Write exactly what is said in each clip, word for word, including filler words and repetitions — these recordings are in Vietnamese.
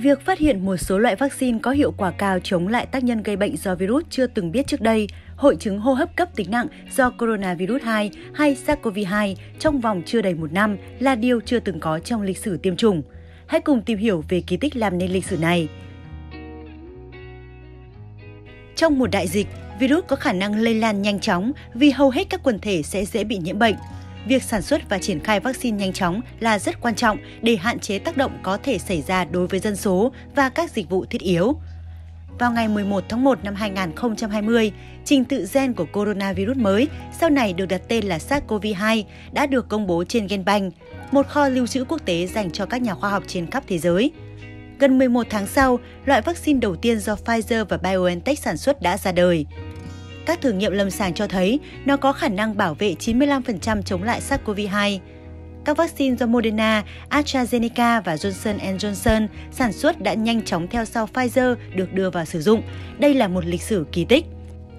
Việc phát hiện một số loại vaccine có hiệu quả cao chống lại tác nhân gây bệnh do virus chưa từng biết trước đây, hội chứng hô hấp cấp tính nặng do coronavirus hai hay SARS-xê o vê hai trong vòng chưa đầy một năm là điều chưa từng có trong lịch sử tiêm chủng. Hãy cùng tìm hiểu về kỳ tích làm nên lịch sử này. Trong một đại dịch, virus có khả năng lây lan nhanh chóng vì hầu hết các quần thể sẽ dễ bị nhiễm bệnh. Việc sản xuất và triển khai vaccine nhanh chóng là rất quan trọng để hạn chế tác động có thể xảy ra đối với dân số và các dịch vụ thiết yếu. Vào ngày mười một tháng một năm hai nghìn không trăm hai mươi, trình tự gen của coronavirus mới, sau này được đặt tên là SARS-xê o vê hai, đã được công bố trên GenBank, một kho lưu trữ quốc tế dành cho các nhà khoa học trên khắp thế giới. Gần mười một tháng sau, loại vaccine đầu tiên do Pfizer và BioNTech sản xuất đã ra đời. Các thử nghiệm lâm sàng cho thấy nó có khả năng bảo vệ chín mươi lăm phần trăm chống lại SARS-xê o vê hai. Các vaccine do Moderna, AstraZeneca và Johnson and Johnson sản xuất đã nhanh chóng theo sau Pfizer được đưa vào sử dụng. Đây là một lịch sử kỳ tích.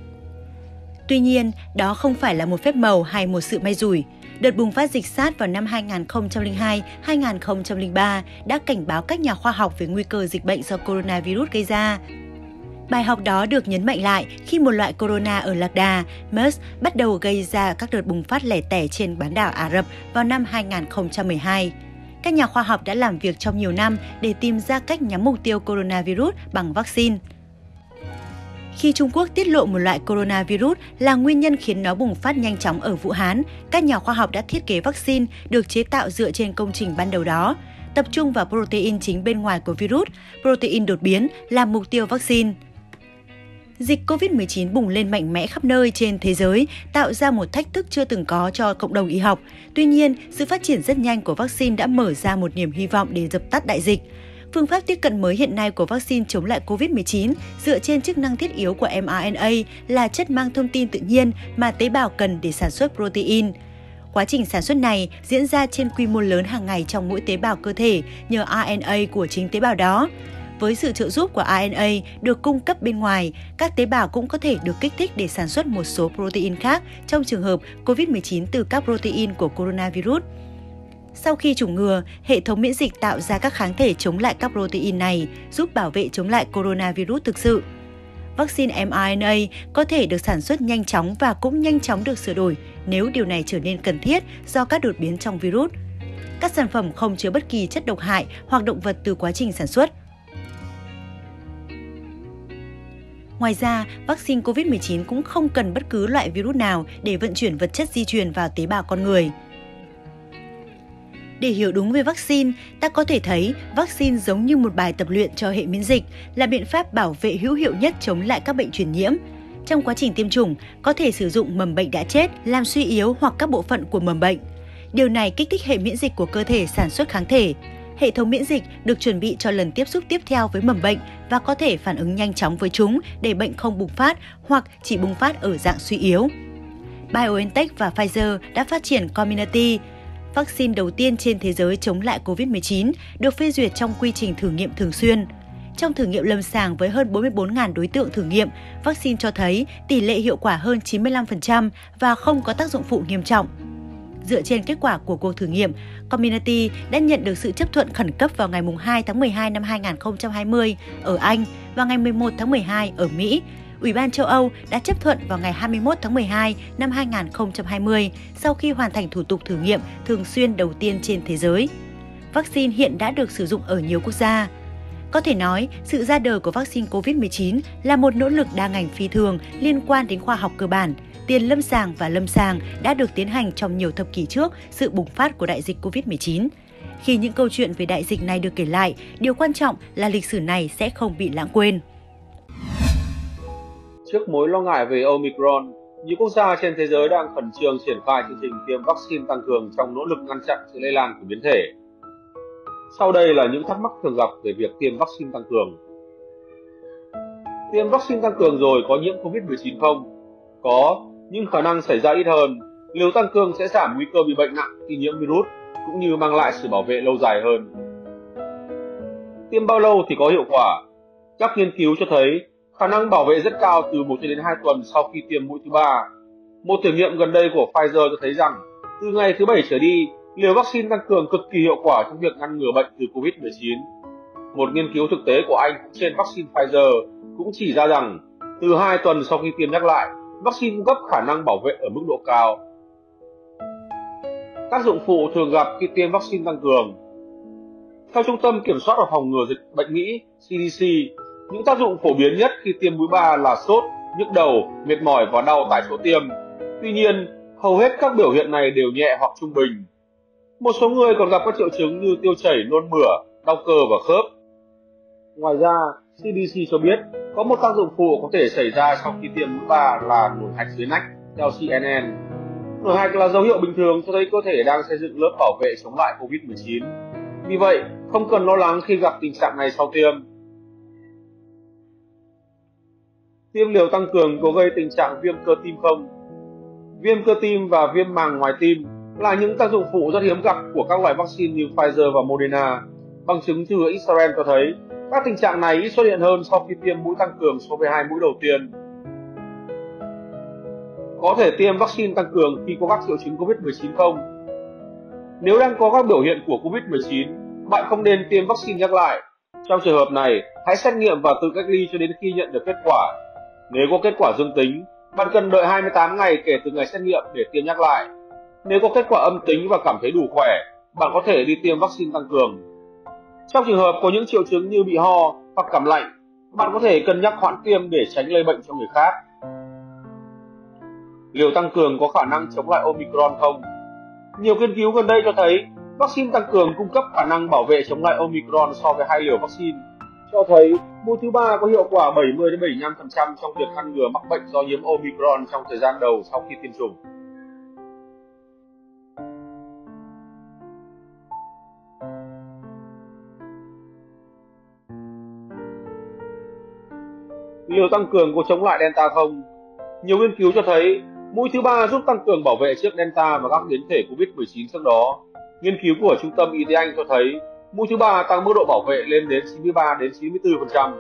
Tuy nhiên, đó không phải là một phép màu hay một sự may rủi. Đợt bùng phát dịch SARS vào năm hai nghìn không trăm lẻ hai đến hai nghìn không trăm lẻ ba đã cảnh báo các nhà khoa học về nguy cơ dịch bệnh do coronavirus gây ra. Bài học đó được nhấn mạnh lại khi một loại corona ở lạc đà, MERS, bắt đầu gây ra các đợt bùng phát lẻ tẻ trên bán đảo Ả Rập vào năm hai nghìn không trăm mười hai. Các nhà khoa học đã làm việc trong nhiều năm để tìm ra cách nhắm mục tiêu coronavirus bằng vaccine. Khi Trung Quốc tiết lộ một loại coronavirus là nguyên nhân khiến nó bùng phát nhanh chóng ở Vũ Hán, các nhà khoa học đã thiết kế vaccine được chế tạo dựa trên công trình ban đầu đó, tập trung vào protein chính bên ngoài của virus, protein đột biến làm mục tiêu vaccine. Dịch covid mười chín bùng lên mạnh mẽ khắp nơi trên thế giới, tạo ra một thách thức chưa từng có cho cộng đồng y học. Tuy nhiên, sự phát triển rất nhanh của vaccine đã mở ra một niềm hy vọng để dập tắt đại dịch. Phương pháp tiếp cận mới hiện nay của vaccine chống lại covid mười chín dựa trên chức năng thiết yếu của em rờ en a là chất mang thông tin tự nhiên mà tế bào cần để sản xuất protein. Quá trình sản xuất này diễn ra trên quy mô lớn hàng ngày trong mỗi tế bào cơ thể nhờ rờ en a của chính tế bào đó. Với sự trợ giúp của rờ en a được cung cấp bên ngoài, các tế bào cũng có thể được kích thích để sản xuất một số protein khác trong trường hợp covid mười chín từ các protein của coronavirus. Sau khi chủng ngừa, hệ thống miễn dịch tạo ra các kháng thể chống lại các protein này, giúp bảo vệ chống lại coronavirus thực sự. Vaccine em rờ en a có thể được sản xuất nhanh chóng và cũng nhanh chóng được sửa đổi nếu điều này trở nên cần thiết do các đột biến trong virus. Các sản phẩm không chứa bất kỳ chất độc hại hoặc động vật từ quá trình sản xuất. Ngoài ra, vaccine covid mười chín cũng không cần bất cứ loại virus nào để vận chuyển vật chất di truyền vào tế bào con người. Để hiểu đúng về vaccine, ta có thể thấy vaccine giống như một bài tập luyện cho hệ miễn dịch, là biện pháp bảo vệ hữu hiệu nhất chống lại các bệnh truyền nhiễm. Trong quá trình tiêm chủng, có thể sử dụng mầm bệnh đã chết làm suy yếu hoặc các bộ phận của mầm bệnh. Điều này kích thích hệ miễn dịch của cơ thể sản xuất kháng thể. Hệ thống miễn dịch được chuẩn bị cho lần tiếp xúc tiếp theo với mầm bệnh và có thể phản ứng nhanh chóng với chúng để bệnh không bùng phát hoặc chỉ bùng phát ở dạng suy yếu. BioNTech và Pfizer đã phát triển Comirnaty, vaccine đầu tiên trên thế giới chống lại covid mười chín, được phê duyệt trong quy trình thử nghiệm thường xuyên. Trong thử nghiệm lâm sàng với hơn bốn mươi bốn nghìn đối tượng thử nghiệm, vaccine cho thấy tỷ lệ hiệu quả hơn chín mươi lăm phần trăm và không có tác dụng phụ nghiêm trọng. Dựa trên kết quả của cuộc thử nghiệm, Comirnaty đã nhận được sự chấp thuận khẩn cấp vào ngày hai tháng mười hai năm hai nghìn không trăm hai mươi ở Anh và ngày mười một tháng mười hai ở Mỹ. Ủy ban châu Âu đã chấp thuận vào ngày hai mươi mốt tháng mười hai năm hai nghìn không trăm hai mươi sau khi hoàn thành thủ tục thử nghiệm thường xuyên đầu tiên trên thế giới. Vaccine hiện đã được sử dụng ở nhiều quốc gia. Có thể nói, sự ra đời của vaccine covid mười chín là một nỗ lực đa ngành phi thường liên quan đến khoa học cơ bản, tiền lâm sàng và lâm sàng đã được tiến hành trong nhiều thập kỷ trước sự bùng phát của đại dịch covid mười chín. Khi những câu chuyện về đại dịch này được kể lại, điều quan trọng là lịch sử này sẽ không bị lãng quên. Trước mối lo ngại về Omicron, nhiều quốc gia trên thế giới đang khẩn trương triển khai chương trình tiêm vaccine tăng cường trong nỗ lực ngăn chặn sự lây lan của biến thể. Sau đây là những thắc mắc thường gặp về việc tiêm vaccine tăng cường. Tiêm vaccine tăng cường rồi có nhiễm covid mười chín không? Có, nhưng khả năng xảy ra ít hơn. Liều tăng cường sẽ giảm nguy cơ bị bệnh nặng khi nhiễm virus, cũng như mang lại sự bảo vệ lâu dài hơn. Tiêm bao lâu thì có hiệu quả? Các nghiên cứu cho thấy khả năng bảo vệ rất cao từ một cho đến hai tuần sau khi tiêm mũi thứ ba. Một thử nghiệm gần đây của Pfizer cho thấy rằng từ ngày thứ bảy trở đi, liều vaccine tăng cường cực kỳ hiệu quả trong việc ngăn ngừa bệnh từ covid mười chín. Một nghiên cứu thực tế của Anh trên vaccine Pfizer cũng chỉ ra rằng từ hai tuần sau khi tiêm nhắc lại, vaccine cung cấp khả năng bảo vệ ở mức độ cao. Tác dụng phụ thường gặp khi tiêm vaccine tăng cường. Theo Trung tâm Kiểm soát và Phòng ngừa Dịch bệnh Mỹ C D C, những tác dụng phổ biến nhất khi tiêm mũi ba là sốt, nhức đầu, mệt mỏi và đau tại chỗ tiêm. Tuy nhiên, hầu hết các biểu hiện này đều nhẹ hoặc trung bình. Một số người còn gặp các triệu chứng như tiêu chảy, nôn mửa, đau cơ và khớp. Ngoài ra, C D C cho biết có một tác dụng phụ có thể xảy ra sau khi tiêm mũi ba là nổi hạch dưới nách, theo C N N. Nổi hạch là dấu hiệu bình thường cho thấy cơ thể đang xây dựng lớp bảo vệ chống lại covid mười chín. Vì vậy, không cần lo lắng khi gặp tình trạng này sau tiêm. Tiêm liều tăng cường có gây tình trạng viêm cơ tim không? Viêm cơ tim và viêm màng ngoài tim là những tác dụng phụ rất hiếm gặp của các loại vaccine như Pfizer và Moderna. Bằng chứng từ Israel cho thấy các tình trạng này ít xuất hiện hơn sau khi tiêm mũi tăng cường so với hai mũi đầu tiên. Có thể tiêm vaccine tăng cường khi có các triệu chứng covid mười chín không? Nếu đang có các biểu hiện của covid mười chín, bạn không nên tiêm vaccine nhắc lại. Trong trường hợp này, hãy xét nghiệm và tự cách ly cho đến khi nhận được kết quả. Nếu có kết quả dương tính, bạn cần đợi hai mươi tám ngày kể từ ngày xét nghiệm để tiêm nhắc lại. Nếu có kết quả âm tính và cảm thấy đủ khỏe, bạn có thể đi tiêm vaccine tăng cường. Trong trường hợp có những triệu chứng như bị ho hoặc cảm lạnh, bạn có thể cân nhắc hoãn tiêm để tránh lây bệnh cho người khác. Liều tăng cường có khả năng chống lại Omicron không? Nhiều nghiên cứu gần đây cho thấy vaccine tăng cường cung cấp khả năng bảo vệ chống lại Omicron so với hai liều vaccine, cho thấy mũi thứ ba có hiệu quả bảy mươi đến bảy mươi lăm phần trăm trong việc ngăn ngừa mắc bệnh do nhiễm Omicron trong thời gian đầu sau khi tiêm chủng. Liều tăng cường có chống lại Delta không? Nhiều nghiên cứu cho thấy mũi thứ ba giúp tăng cường bảo vệ trước Delta và các biến thể covid mười chín trước đó. Nghiên cứu của Trung tâm Y tế Anh cho thấy mũi thứ ba tăng mức độ bảo vệ lên đến chín mươi ba đến chín mươi tư phần trăm.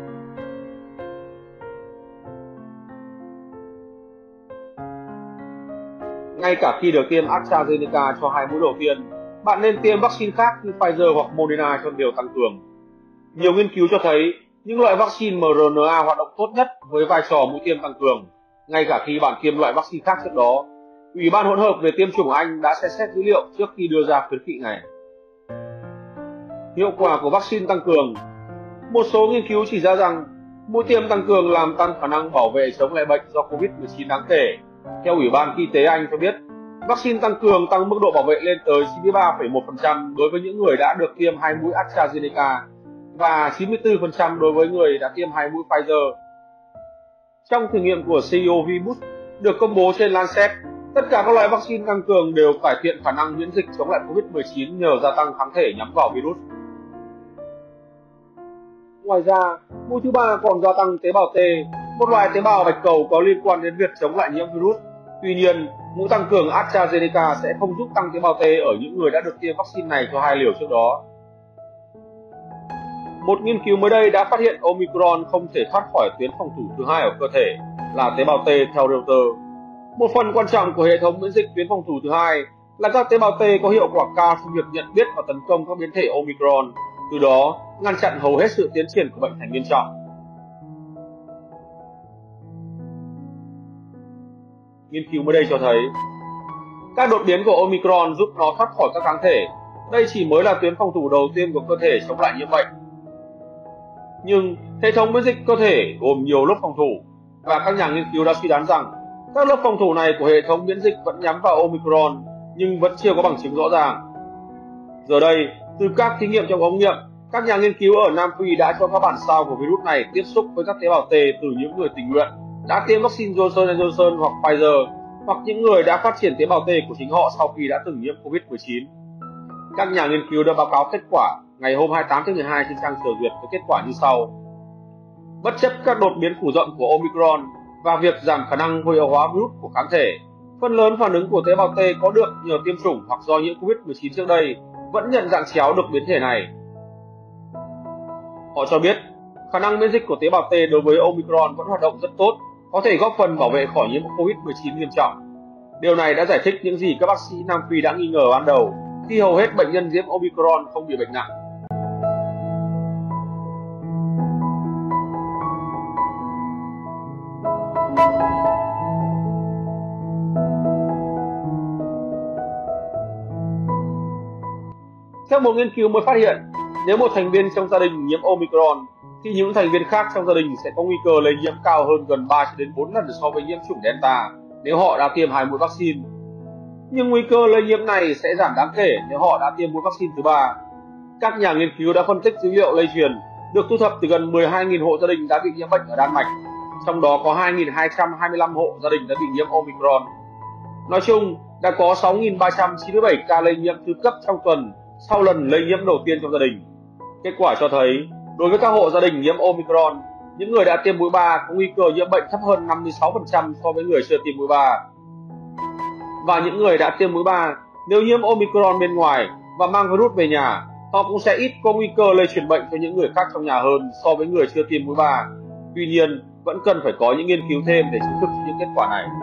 Ngay cả khi được tiêm AstraZeneca cho hai mũi đầu tiên, bạn nên tiêm vaccine khác như Pfizer hoặc Moderna cho liều tăng cường. Nhiều nghiên cứu cho thấy những loại vaccine mRNA hoạt động tốt nhất với vai trò mũi tiêm tăng cường, ngay cả khi bạn tiêm loại vaccine khác trước đó. Ủy ban hỗn hợp về tiêm chủng Anh đã xem xét dữ liệu trước khi đưa ra khuyến nghị này. Hiệu quả của vaccine tăng cường. Một số nghiên cứu chỉ ra rằng mũi tiêm tăng cường làm tăng khả năng bảo vệ chống lại bệnh do covid mười chín đáng kể. Theo Ủy ban Y tế Anh cho biết, vaccine tăng cường tăng mức độ bảo vệ lên tới chín mươi ba phẩy một phần trăm đối với những người đã được tiêm hai mũi AstraZeneca và chín mươi tư phần trăm đối với người đã tiêm hai mũi Pfizer. Trong thử nghiệm của xê e o Vimus được công bố trên Lancet, tất cả các loại vaccine tăng cường đều cải thiện khả năng miễn dịch chống lại covid mười chín nhờ gia tăng kháng thể nhắm vào virus. Ngoài ra, mũi thứ ba còn gia tăng tế bào T, một loại tế bào bạch cầu có liên quan đến việc chống lại nhiễm virus. Tuy nhiên, mũi tăng cường AstraZeneca sẽ không giúp tăng tế bào T ở những người đã được tiêm vaccine này cho hai liều trước đó. Một nghiên cứu mới đây đã phát hiện Omicron không thể thoát khỏi tuyến phòng thủ thứ hai ở cơ thể là tế bào T theo Reuters. Một phần quan trọng của hệ thống miễn dịch tuyến phòng thủ thứ hai là các tế bào T có hiệu quả cao trong việc nhận biết và tấn công các biến thể Omicron, từ đó ngăn chặn hầu hết sự tiến triển của bệnh thành nghiêm trọng. Nghiên cứu mới đây cho thấy các đột biến của Omicron giúp nó thoát khỏi các kháng thể. Đây chỉ mới là tuyến phòng thủ đầu tiên của cơ thể chống lại nhiễm bệnh. Nhưng hệ thống miễn dịch cơ thể gồm nhiều lớp phòng thủ, và các nhà nghiên cứu đã suy đoán rằng các lớp phòng thủ này của hệ thống miễn dịch vẫn nhắm vào Omicron, nhưng vẫn chưa có bằng chứng rõ ràng. Giờ đây, từ các thí nghiệm trong ống nghiệm, các nhà nghiên cứu ở Nam Phi đã cho các bản sao của virus này tiếp xúc với các tế bào T từ những người tình nguyện đã tiêm vaccine Johnson and Johnson hoặc Pfizer, hoặc những người đã phát triển tế bào T của chính họ sau khi đã từng nhiễm covid mười chín. Các nhà nghiên cứu đã báo cáo kết quả ngày hôm hai mươi tám tháng mười hai trên trang Sở Duyệt với kết quả như sau. Bất chấp các đột biến phủ rộng của Omicron và việc giảm khả năng vô hiệu hóa virus của kháng thể, phần lớn phản ứng của tế bào T có được nhờ tiêm chủng hoặc do nhiễm covid mười chín trước đây vẫn nhận dạng chéo được biến thể này. Họ cho biết, khả năng miễn dịch của tế bào T đối với Omicron vẫn hoạt động rất tốt, có thể góp phần bảo vệ khỏi nhiễm covid mười chín nghiêm trọng. Điều này đã giải thích những gì các bác sĩ Nam Phi đã nghi ngờ ban đầu, khi hầu hết bệnh nhân nhiễm Omicron không bị bệnh nặng. Theo một nghiên cứu mới phát hiện, nếu một thành viên trong gia đình nhiễm Omicron, thì những thành viên khác trong gia đình sẽ có nguy cơ lây nhiễm cao hơn gần ba đến bốn lần so với nhiễm chủng Delta nếu họ đã tiêm hai mũi vaccine. Nhưng nguy cơ lây nhiễm này sẽ giảm đáng kể nếu họ đã tiêm mũi vaccine thứ ba. Các nhà nghiên cứu đã phân tích dữ liệu lây truyền được thu thập từ gần mười hai nghìn hộ gia đình đã bị nhiễm bệnh ở Đan Mạch, trong đó có hai nghìn hai trăm hai mươi lăm hộ gia đình đã bị nhiễm Omicron. Nói chung, đã có sáu nghìn ba trăm chín mươi bảy ca lây nhiễm thứ cấp trong tuần sau lần lây nhiễm đầu tiên trong gia đình. Kết quả cho thấy, đối với các hộ gia đình nhiễm Omicron, những người đã tiêm mũi ba có nguy cơ nhiễm bệnh thấp hơn năm mươi sáu phần trăm so với người chưa tiêm mũi ba. Và những người đã tiêm mũi ba, nếu nhiễm Omicron bên ngoài và mang virus về nhà, họ cũng sẽ ít có nguy cơ lây truyền bệnh cho những người khác trong nhà hơn so với người chưa tiêm mũi ba. Tuy nhiên, vẫn cần phải có những nghiên cứu thêm để chứng thực những kết quả này.